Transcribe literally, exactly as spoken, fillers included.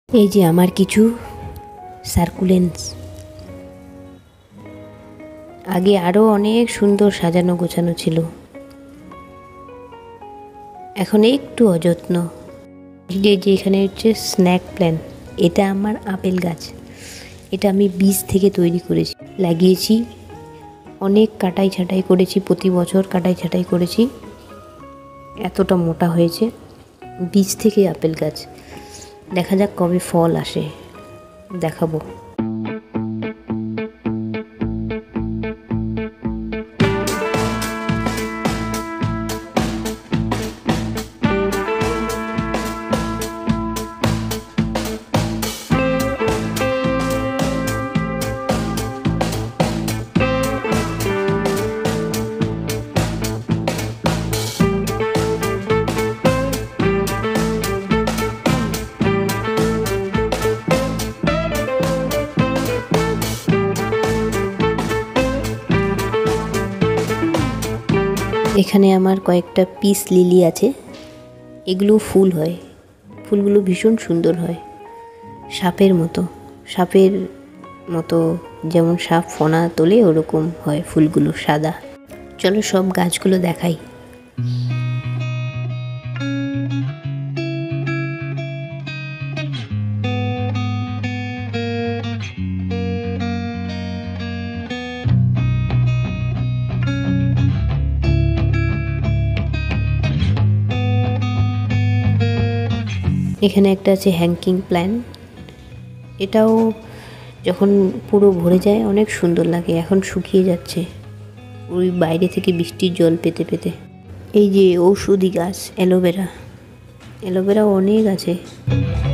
এই যে আমার কিছু সার্কুলেন্স, আগে আরও অনেক সুন্দর সাজানো গোছানো ছিল, এখন একটু অযত্ন। যে যে এখানে হচ্ছে স্ন্যাক প্ল্যান্ট, এটা আমার আপেল গাছ, এটা আমি বীজ থেকে তৈরি করেছি, লাগিয়েছি, অনেক কাটাই ছাঁটাই করেছি, প্রতি বছর কাটাই ছাঁটাই করেছি, এতটা মোটা হয়েছে। বীজ থেকে আপেল গাছ, দেখা যাক কবে ফল আসে, দেখাবো। এখানে আমার কয়েকটা পিস লিলি আছে, এগুলো ফুল হয়, ফুলগুলো ভীষণ সুন্দর হয়, সাপের মতো, সাপের মতো যেমন সাপ ফোনা তোলে ওরকম হয় ফুলগুলো, সাদা। চলো সব গাছগুলো দেখাই। এখানে একটা আছে হ্যাঙ্কিং প্ল্যান্ট, এটাও যখন পুরো ভরে যায় অনেক সুন্দর লাগে, এখন শুকিয়ে যাচ্ছে ওই বাইরে থেকে বৃষ্টির জল পেতে পেতে। এই যে ঔষধি গাছ অ্যালোভেরা, অ্যালোভেরাও অনেক আছে।